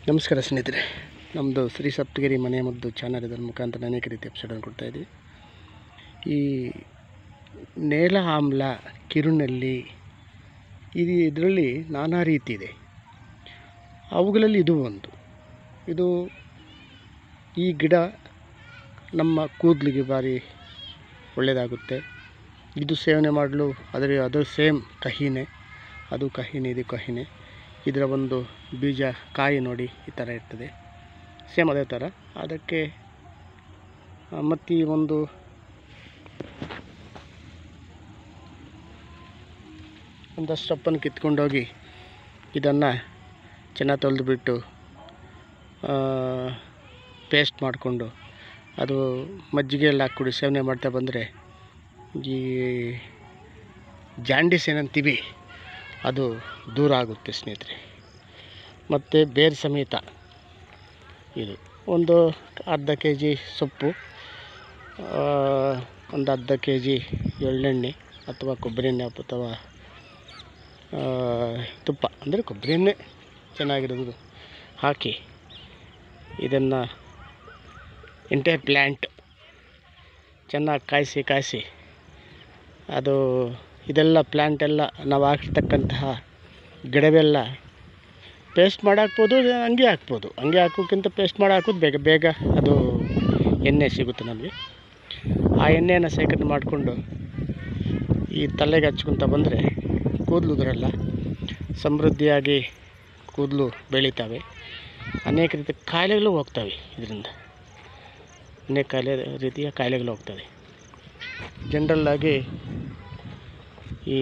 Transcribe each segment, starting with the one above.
ನಮಸ್ಕಾರ ಸ್ನೇಹಿತರೆ, ನಮ್ಮದು ಶ್ರೀ ಸಪ್ತಗಿರಿ ಮನೆ ಮದ್ದು ಚಾನಲ್ ಇದರ ಮುಖಾಂತರ ಅನೇಕ ರೀತಿಯ ಎಪಿಸೋಡನ್ನು ಕೊಡ್ತಾಯಿದ್ದೀವಿ. ಈ ನೇಲ ಆಮ್ಲ, ಕಿರುನೆಲ್ಲಿ, ಇದರಲ್ಲಿ ನಾನಾ ರೀತಿ ಇದೆ. ಅವುಗಳಲ್ಲಿ ಇದು ಒಂದು. ಈ ಗಿಡ ನಮ್ಮ ಕೂದಲಿಗೆ ಭಾರಿ ಒಳ್ಳೆಯದಾಗುತ್ತೆ. ಇದು ಸೇವನೆ ಮಾಡಲು ಅದು ಸೇಮ್ ಕಹಿನೇ, ಅದು ಕಹಿನೇ, ಇದು ಕಹಿನೇ. ಇದರ ಒಂದು ಬೀಜ ಕಾಯಿ ನೋಡಿ ಈ ಥರ ಇರ್ತದೆ, ಸೇಮ್ ಅದೇ ಥರ. ಅದಕ್ಕೆ ಮತ್ತು ಈ ಒಂದಷ್ಟು ಸೊಪ್ಪನ್ನು ಕಿತ್ಕೊಂಡೋಗಿ ಇದನ್ನು ಚೆನ್ನಾಗಿ ತೊಳೆದುಬಿಟ್ಟು ಪೇಸ್ಟ್ ಮಾಡಿಕೊಂಡು ಅದು ಮಜ್ಜಿಗೆಯಲ್ಲಿ ಹಾಕ್ಕೊಡಿ ಸೇವನೆ ಮಾಡ್ತಾ ಬಂದರೆ ಈ ಜಾಂಡೀಸ್ ಏನಂತೀವಿ ಅದು ದೂರ ಆಗುತ್ತೆ ಸ್ನೇಹಿತರೆ. ಮತ್ತು ಬೇರು ಸಮೇತ ಇದು ಒಂದು ಅರ್ಧ ಕೆ ಜಿ ಸೊಪ್ಪು, ಒಂದು ಅರ್ಧ ಕೆ ಜಿ ಎಳ್ಳೆಣ್ಣೆ ಅಥವಾ ಕೊಬ್ಬರಿ ಎಣ್ಣೆ ಅಥವಾ ತುಪ್ಪ ಅಂದರೆ ಕೊಬ್ಬರಿ ಎಣ್ಣೆ ಚೆನ್ನಾಗಿರೋದು ಹಾಕಿ ಇದನ್ನು ಎಂಟೈರ್ ಪ್ಲ್ಯಾಂಟ್ ಚೆನ್ನಾಗಿ ಕಾಯಿಸಿ ಅದು ಇದೆಲ್ಲ ಪ್ಲ್ಯಾಂಟ್ ಎಲ್ಲ ನಾವು ಹಾಕಿರ್ತಕ್ಕಂತಹ ಗಿಡವೆಲ್ಲ ಪೇಸ್ಟ್ ಮಾಡಿ ಹಾಕ್ಬೋದು, ಹಂಗೆ ಹಾಕ್ಬೋದು. ಹಂಗೆ ಹಾಕೋಕ್ಕಿಂತ ಪೇಸ್ಟ್ ಮಾಡಿ ಹಾಕೋದು ಬೇಗ ಅದು ಎಣ್ಣೆ ಸಿಗುತ್ತೆ ನಮಗೆ. ಆ ಎಣ್ಣೆಯನ್ನು ಶೇಖರಣೆ ಮಾಡಿಕೊಂಡು ಈ ತಲೆಗೆ ಹಚ್ಕೊತ ಬಂದರೆ ಕೂದಲು ಉದುರಲ್ಲ, ಸಮೃದ್ಧಿಯಾಗಿ ಕೂದಲು ಬೆಳೀತವೆ. ಅನೇಕ ರೀತಿಯ ಕಾಯಿಲೆಗಳು ಹೋಗ್ತವೆ ಇದರಿಂದ, ಅನೇಕ ರೀತಿಯ ಕಾಯಿಲೆಗಳು ಹೋಗ್ತವೆ. ಜನರಲ್ಲಾಗಿ ಈ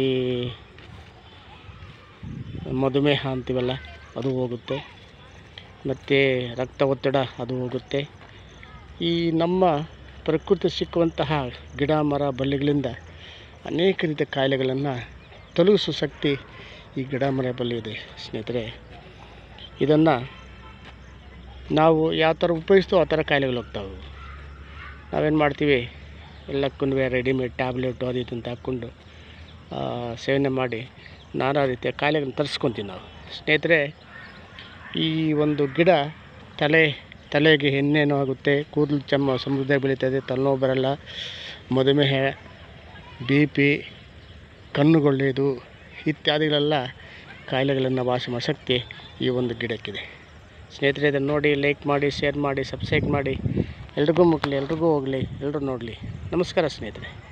ಮಧುಮೇಹ ಅಂತೀವಲ್ಲ ಅದು ಹೋಗುತ್ತೆ, ಮತ್ತು ರಕ್ತ ಒತ್ತಡ ಅದು ಹೋಗುತ್ತೆ. ಈ ನಮ್ಮ ಪ್ರಕೃತಿ ಸಿಕ್ಕುವಂತಹ ಗಿಡ ಮರ ಬಳ್ಳಿಗಳಿಂದ ಅನೇಕ ರೀತಿಯ ಕಾಯಿಲೆಗಳನ್ನು ತೊಲಗಿಸುವ ಶಕ್ತಿ ಈ ಗಿಡ ಮರ ಬಳ್ಳಿ ಇದೆ ಸ್ನೇಹಿತರೆ. ಇದನ್ನು ನಾವು ಯಾವ ಥರ ಉಪಯೋಗಿಸ್ತೋ ಆ ಥರ ಕಾಯಿಲೆಗಳು ಹೋಗ್ತಾವೆ. ನಾವೇನು ಮಾಡ್ತೀವಿ, ಎಲ್ಲಕ್ಕೂ ರೆಡಿಮೇಡ್ ಟ್ಯಾಬ್ಲೆಟು ಅದು ಇದು ಅಂತ ಹಾಕ್ಕೊಂಡು ಸೇವನೆ ಮಾಡಿ ನಾನಾ ರೀತಿಯ ಕಾಯಿಲೆಗಳನ್ನ ತರಿಸ್ಕೊತೀವಿ ನಾವು ಸ್ನೇಹಿತರೆ. ಈ ಒಂದು ಗಿಡ ತಲೆಗೆ ಎಣ್ಣೆನೂ ಆಗುತ್ತೆ, ಕೂದಲು ಸಮೃದ್ಧಿಯಾಗಿ ಬೆಳೀತದೆ, ತಲೆನೋವು ಬರಲ್ಲ, ಮಧುಮೇಹ, BP, ಕಣ್ಣುಗೊಳ್ಳೆಯದು ಇತ್ಯಾದಿಗಳೆಲ್ಲ ಕಾಯಿಲೆಗಳನ್ನು ವಾಸಿ ಮಾಡೋ ಶಕ್ತಿ ಈ ಒಂದು ಗಿಡಕ್ಕಿದೆ ಸ್ನೇಹಿತರೆ. ಇದನ್ನು ನೋಡಿ, ಲೈಕ್ ಮಾಡಿ, ಶೇರ್ ಮಾಡಿ, ಸಬ್ಸ್ಕ್ರೈಬ್ ಮಾಡಿ. ಎಲ್ರಿಗೂ ಮುಟ್ಲಿ, ಎಲ್ರಿಗೂ ಹೋಗಲಿ, ಎಲ್ಲರೂ ನೋಡಲಿ. ನಮಸ್ಕಾರ ಸ್ನೇಹಿತರೆ.